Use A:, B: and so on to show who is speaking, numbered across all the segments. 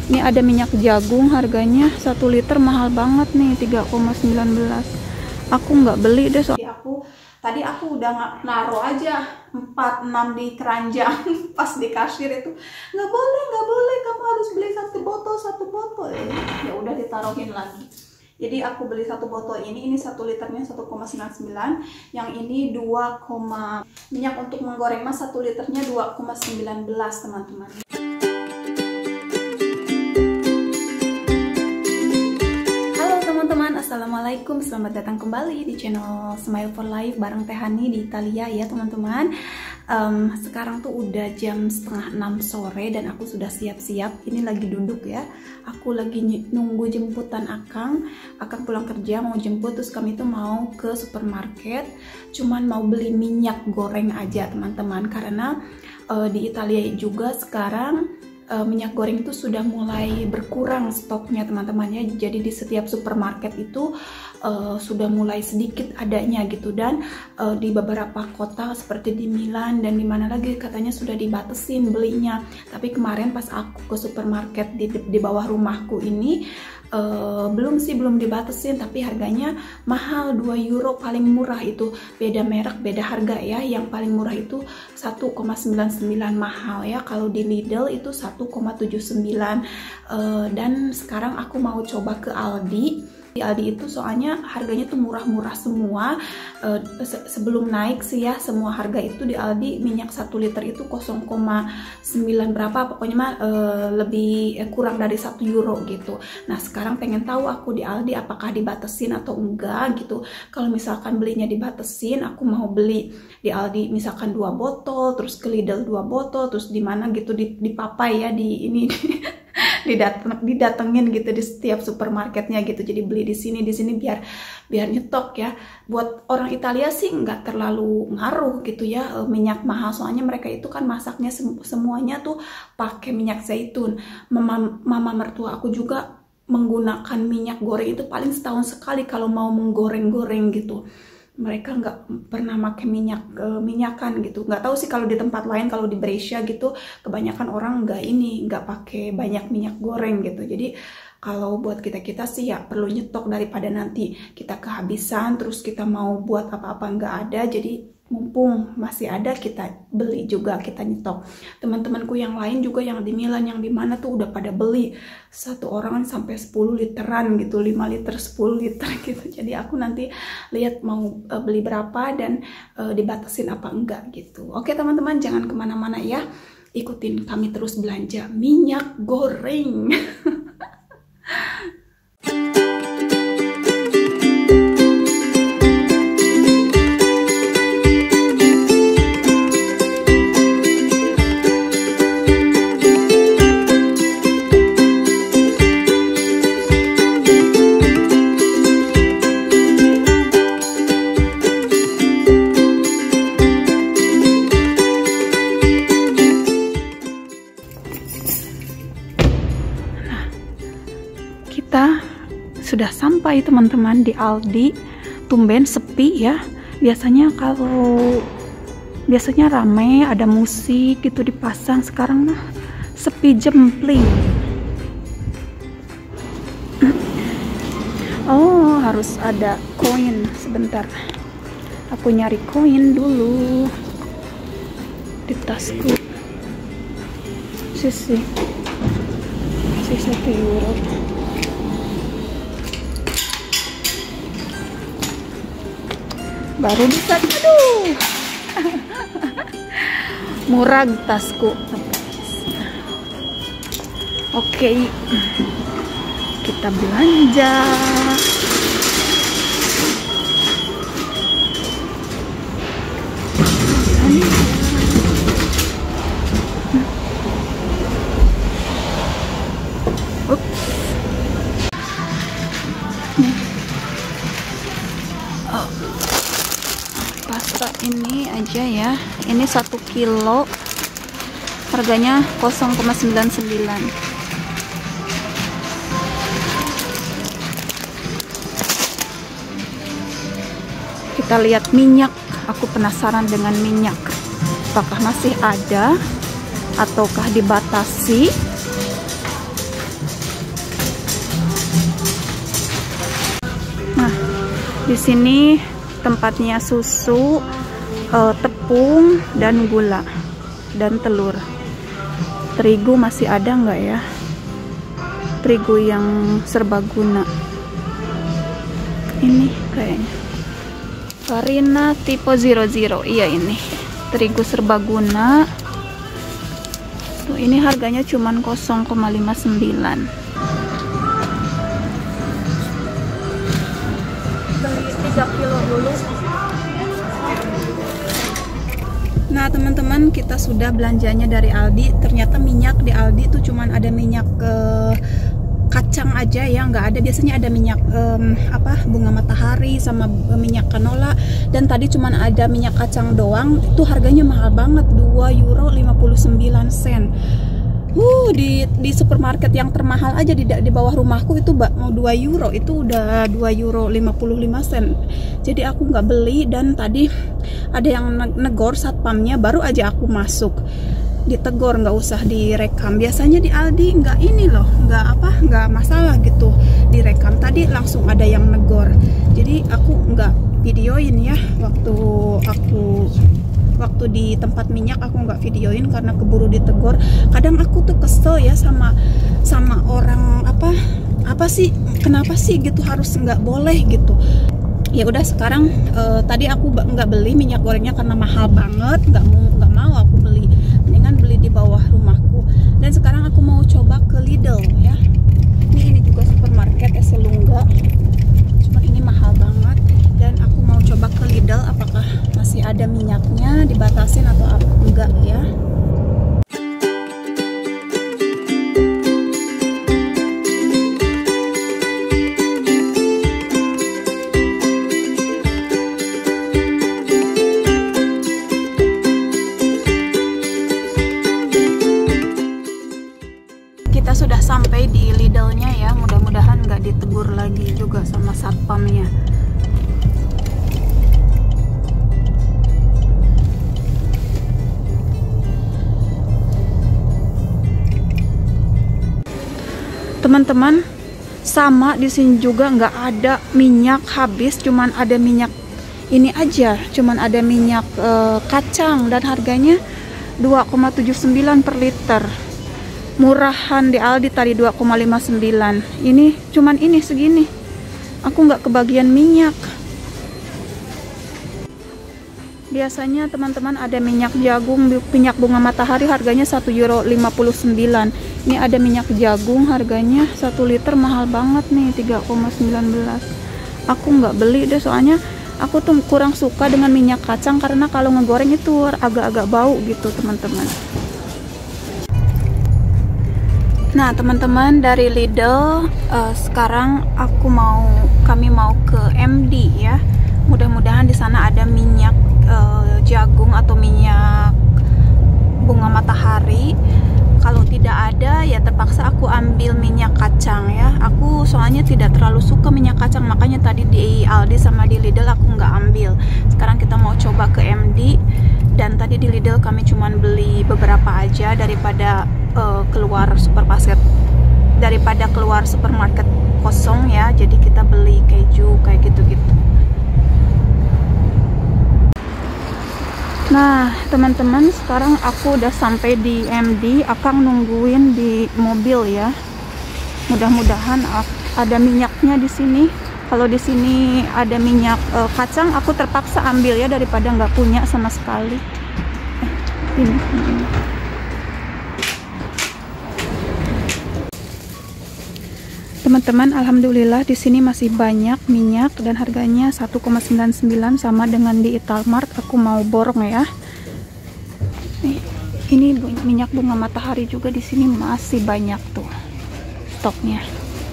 A: Ini ada minyak jagung, harganya 1 liter mahal banget nih, 3,19. Aku nggak beli deh, soalnya tadi aku udah naruh aja 4-6 di keranjang. Pas di kasir itu nggak boleh, kamu harus beli satu botol. Ya udah ditaruhin lagi. Jadi aku beli satu botol ini 1 liternya 1,99, yang ini 2, minyak untuk menggoreng mas 1 liternya 2,19 teman-teman. Assalamualaikum, selamat datang kembali di channel Smile for Life bareng Teh Hani di Italia ya teman-teman. Sekarang tuh udah jam 5:30 sore dan aku sudah siap-siap. Ini lagi duduk ya. Aku lagi nunggu jemputan Akang pulang kerja mau jemput, terus kami tuh mau ke supermarket. Cuman mau beli minyak goreng aja teman-teman, karena di Italia juga sekarang minyak goreng itu sudah mulai berkurang stoknya teman-teman ya. Jadi di setiap supermarket itu sudah mulai sedikit adanya gitu, dan di beberapa kota seperti di Milan dan di mana lagi katanya sudah dibatasin belinya. Tapi kemarin pas aku ke supermarket di bawah rumahku ini belum dibatasin, tapi harganya mahal, 2 euro paling murah. Itu beda merek, beda harga ya. Yang paling murah itu 1,99 mahal ya. Kalau di Lidl itu 1,79. Dan sekarang aku mau coba ke Aldi. Di Aldi itu soalnya harganya tuh murah-murah semua. Sebelum naik sih ya, semua harga itu di Aldi. Minyak 1 liter itu 0,9 berapa, pokoknya mah lebih kurang dari 1 euro gitu. Nah sekarang pengen tahu aku di Aldi apakah dibatasin atau enggak gitu. Kalau misalkan belinya dibatasin, aku mau beli di Aldi misalkan 2 botol, terus ke Lidl 2 botol, terus di mana gitu di Papai ya, di ini didatengin gitu di setiap supermarketnya gitu. Jadi beli di sini biar nyetok ya. Buat orang Italia sih nggak terlalu ngaruh gitu ya minyak mahal, soalnya mereka itu kan masaknya semuanya tuh pakai minyak zaitun. Mama mertua aku juga menggunakan minyak goreng itu paling setahun sekali kalau mau menggoreng-goreng gitu. Mereka nggak pernah pakai minyakan gitu. Nggak tahu sih kalau di tempat lain, kalau di Brescia gitu kebanyakan orang nggak pakai banyak minyak goreng gitu. Jadi kalau buat kita sih ya perlu nyetok daripada nanti kita kehabisan terus kita mau buat apa-apa nggak ada. Jadi mumpung masih ada kita beli juga, kita nyetok. Teman-temanku yang lain juga yang di Milan, yang di mana tuh udah pada beli satu orang sampai 10 literan gitu, 5 liter 10 liter gitu. Jadi aku nanti lihat mau beli berapa dan dibatasin apa enggak gitu. Oke teman-teman, jangan kemana-mana ya, ikutin kami terus belanja minyak goreng. Kita sudah sampai teman-teman di Aldi. Tumben sepi ya. Biasanya rame, ada musik gitu dipasang. Sekarang mah sepi jempling. Oh, harus ada koin. Sebentar, aku nyari koin dulu di tasku. Sisi 1 euro. Baru bisa, aduh. Murah tasku. Oke, kita belanja. Pasta ini aja ya, ini 1 kilo harganya 0,99. Kita lihat minyak, aku penasaran dengan minyak, apakah masih ada ataukah dibatasi. Di sini tempatnya susu, tepung dan gula dan telur. Terigu masih ada nggak ya? Terigu yang serbaguna. Ini kayaknya Farina tipe 00. Iya, ini terigu serbaguna. Tuh, ini harganya cuman 0,59. Beli 3 kilo dulu. Nah teman-teman, kita sudah belanjanya dari Aldi. Ternyata minyak di Aldi tuh cuman ada minyak kacang aja ya, nggak ada. Biasanya ada minyak bunga matahari sama minyak canola, dan tadi cuman ada minyak kacang doang. Itu harganya mahal banget, 2,59 euro. Di supermarket yang termahal aja di bawah rumahku itu mau 2 euro, itu udah 2,55 euro. Jadi aku nggak beli, dan tadi ada yang negor satpamnya, baru aja aku masuk ditegor, nggak usah direkam. Biasanya di Aldi nggak ini loh, nggak masalah gitu direkam. Tadi langsung ada yang negor, jadi aku nggak videoin ya waktu di tempat minyak. Aku nggak videoin karena keburu ditegor. Kadang aku tuh kesel ya sama orang, apa sih, kenapa sih gitu harus nggak boleh gitu. Ya udah, sekarang tadi aku nggak beli minyak gorengnya karena mahal banget, nggak mau aku beli, mendingan beli di bawah rumahku. Dan sekarang aku mau coba ke Lidl ya. Ini juga supermarket Esselunga, cuman ini mahal banget. Dan aku mau coba ke Lidl, apakah masih ada minyaknya, dibatasin atau apa enggak ya. Kita sudah sampai di Lidl-nya ya, mudah-mudahan nggak ditegur lagi juga sama satpamnya. Teman-teman, sama di sini juga nggak ada minyak habis, cuman ada minyak ini aja, cuman ada minyak kacang, dan harganya 2,79 per liter. Murahan di Aldi tadi 2,59. Ini cuman ini segini. Aku nggak kebagian minyak. Biasanya teman-teman ada minyak jagung, minyak bunga matahari harganya 1,59 euro. Ini ada minyak jagung harganya 1 liter mahal banget nih, 3,19. Aku nggak beli deh, soalnya aku tuh kurang suka dengan minyak kacang karena kalau ngegoreng itu agak-agak bau gitu teman-teman. Nah teman-teman, dari Lidl sekarang kami mau ke MD ya. Mudah-mudahan di sana ada minyak jagung atau minyak bunga matahari. Kalau tidak ada ya terpaksa aku ambil minyak kacang ya. Aku soalnya tidak terlalu suka minyak kacang, makanya tadi di Aldi sama di Lidl aku nggak ambil. Sekarang kita mau coba ke MD, dan tadi di Lidl kami cuman beli beberapa aja daripada keluar supermarket kosong ya. Jadi kita beli keju kayak gitu-gitu. Nah teman-teman, sekarang aku udah sampai di MD. Akang nungguin di mobil ya. Mudah-mudahan ada minyaknya di sini. Kalau di sini ada minyak kacang, aku terpaksa ambil ya daripada nggak punya sama sekali. Ini. Teman-teman, alhamdulillah di sini masih banyak minyak dan harganya 1,99 sama dengan di Italmart. Aku mau borong ya. Ini minyak bunga matahari juga di sini masih banyak tuh stoknya.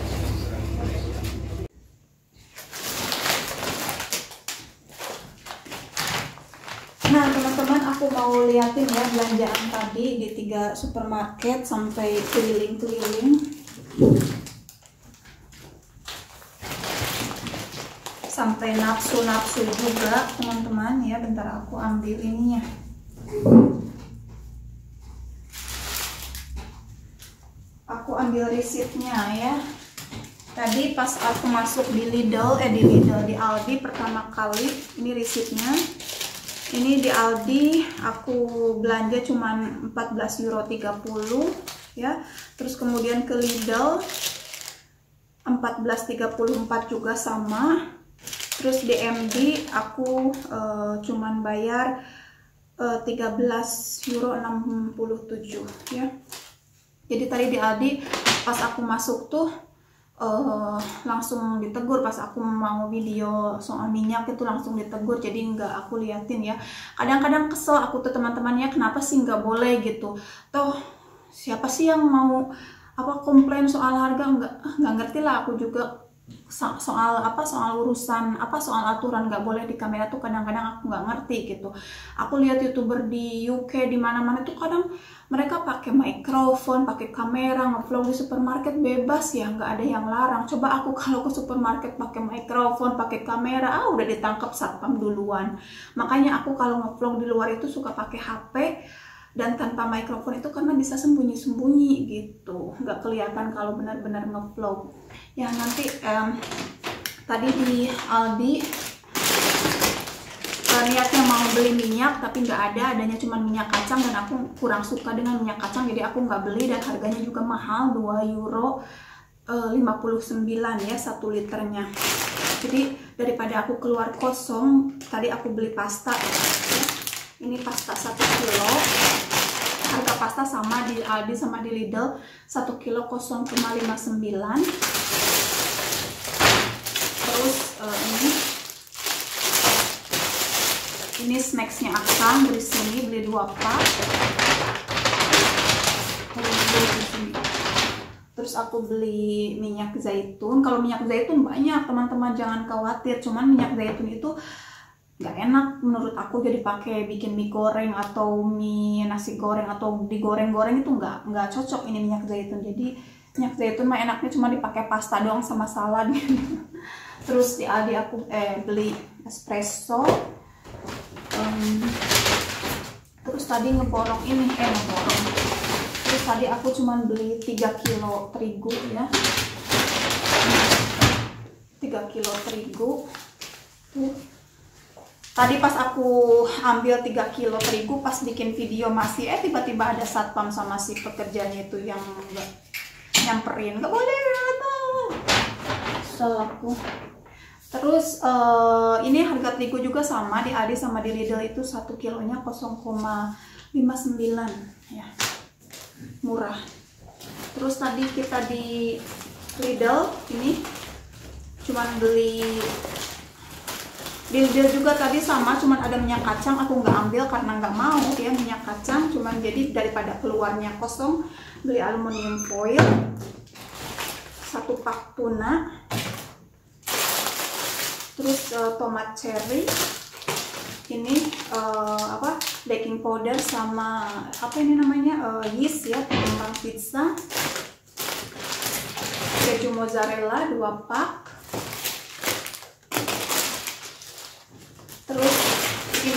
A: Nah teman-teman, aku mau liatin ya belanjaan tadi di 3 supermarket sampai keliling-keliling. Sampai nafsu-nafsu juga teman-teman ya. Bentar aku ambil ininya. Aku ambil resitnya ya. Tadi pas aku masuk di Aldi pertama kali, ini resipnya. Ini di Aldi aku belanja cuman 14,30 ya. Terus kemudian ke Lidl 14,34 juga sama. Terus di MD aku cuman bayar 13,67 ya. Jadi tadi di Aldi pas aku masuk tuh langsung ditegur pas aku mau video soal minyak itu, langsung ditegur, jadi nggak aku liatin ya. Kadang-kadang kesel aku tuh teman-temannya, kenapa sih nggak boleh gitu, toh siapa sih yang mau komplain soal harga, nggak ngerti lah aku juga soal urusan soal aturan nggak boleh di kamera tuh. Kadang-kadang aku nggak ngerti gitu. Aku lihat YouTuber di UK di mana-mana tuh kadang mereka pakai mikrofon, pakai kamera, ngevlog di supermarket bebas ya, nggak ada yang larang. Coba aku kalau ke supermarket pakai mikrofon, pakai kamera, udah ditangkap satpam duluan. Makanya aku kalau ngevlog di luar itu suka pakai HP dan tanpa mikrofon itu karena bisa sembunyi-sembunyi gitu, nggak kelihatan kalau benar-benar ngevlog ya. Nanti tadi di Aldi niatnya mau beli minyak tapi nggak ada, adanya cuma minyak kacang dan aku kurang suka dengan minyak kacang, jadi aku nggak beli. Dan harganya juga mahal, €2,59 ya 1 liternya. Jadi daripada aku keluar kosong, tadi aku beli pasta ya. Ini pasta 1 kilo. Harga pasta sama di Aldi sama di Lidl, 1 kilo 0,59. Terus ini snacksnya Aksan dari sini, beli 2 pak. Terus aku beli minyak zaitun. Kalau minyak zaitun banyak teman-teman, jangan khawatir. Cuman minyak zaitun itu nggak enak menurut aku, jadi pakai bikin mie goreng atau mie nasi goreng atau digoreng-goreng itu nggak cocok ini minyak zaitun. Jadi minyak zaitun mah enaknya cuma dipakai pasta doang sama salad. Terus di Aldi aku beli espresso. Terus tadi ngeborong ini terus tadi aku cuma beli 3 kilo terigu ya, 3 kilo terigu tuh. Tadi pas aku ambil 3 kilo terigu, pas bikin video masih tiba-tiba ada satpam sama si pekerjanya itu yang nyamperin, nggak boleh selaku. Terus ini harga terigu juga sama di Aldi sama di Lidl itu 1 kilonya 0,59 ya, murah. Terus tadi kita di Lidl ini cuman beli, di Lidl juga tadi sama, cuman ada minyak kacang, aku nggak ambil karena nggak mau ya minyak kacang. Cuman jadi daripada keluarnya kosong, beli aluminium foil, 1 pak tuna. Terus tomat cherry, ini baking powder sama ini namanya yeast ya, pengembang pizza. Keju mozzarella 2 pak. Terus ini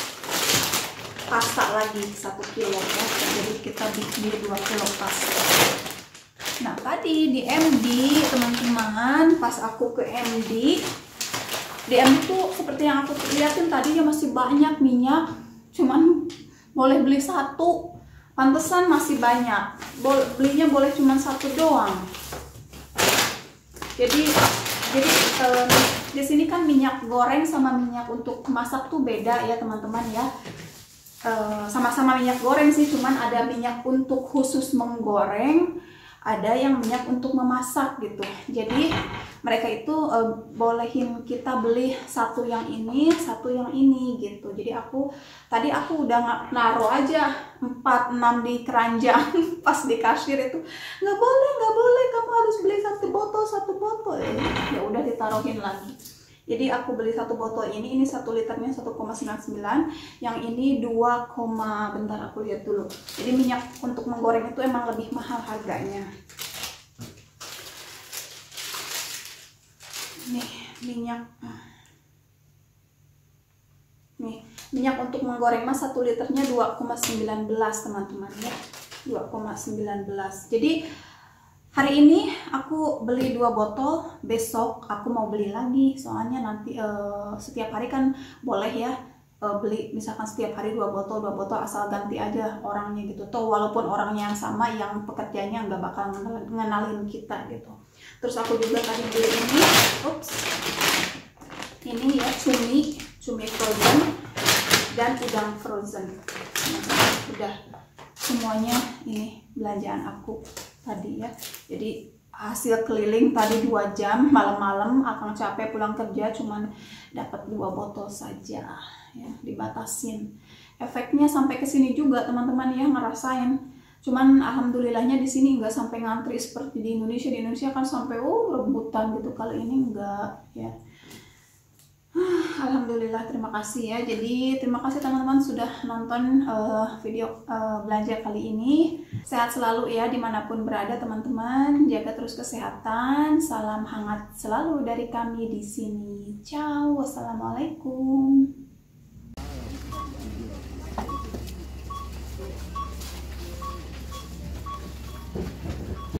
A: pasta lagi 1 kilo ya, jadi kita bikin 2 kilo pasta. Nah tadi di MD teman-teman, pas aku ke MD, di MD tuh seperti yang aku liatin tadi ya, masih banyak minyak, cuman boleh beli 1, pantesan masih banyak, belinya boleh cuman 1 doang. Jadi di sini kan minyak goreng sama minyak untuk masak tuh beda ya teman-teman ya. Sama-sama minyak goreng sih, cuman ada minyak untuk khusus menggoreng, ada yang minyak untuk memasak gitu. Jadi mereka itu bolehin kita beli 1 yang ini, 1 yang ini gitu. Jadi tadi aku udah naruh aja 4-6 di keranjang. Pas di kasir itu nggak boleh, kamu harus beli 1 botol. Ya udah ditaruhin lagi. Jadi aku beli 1 botol ini 1 liternya 1,99, yang ini 2, bentar aku lihat dulu. Jadi minyak untuk menggoreng itu emang lebih mahal harganya. Nih minyak untuk menggoreng mah 1 liternya 2,19 teman-teman ya, 2,19. Jadi Hari ini aku beli 2 botol, besok aku mau beli lagi. Soalnya nanti setiap hari kan boleh ya beli, misalkan setiap hari 2 botol, asal ganti aja orangnya gitu. Toh walaupun orangnya yang sama, yang pekerjanya nggak bakal ngenalin kita gitu. Terus aku juga tadi beli ini, ini ya cumi frozen dan udang frozen. Nah, udah semuanya ini belanjaan aku tadi ya. Jadi hasil keliling tadi 2 jam, malam-malam akang capek pulang kerja, cuman dapat 2 botol saja ya, dibatasin. Efeknya sampai ke sini juga teman-teman ya, ngerasain. Cuman alhamdulillahnya di sini nggak sampai ngantri seperti di Indonesia. Di Indonesia kan sampai rebutan gitu, kali ini enggak ya. Alhamdulillah, terima kasih ya. Jadi terima kasih teman-teman sudah nonton video belanja kali ini. Sehat selalu ya dimanapun berada teman-teman. Jaga terus kesehatan. Salam hangat selalu dari kami di sini. Ciao, wassalamualaikum.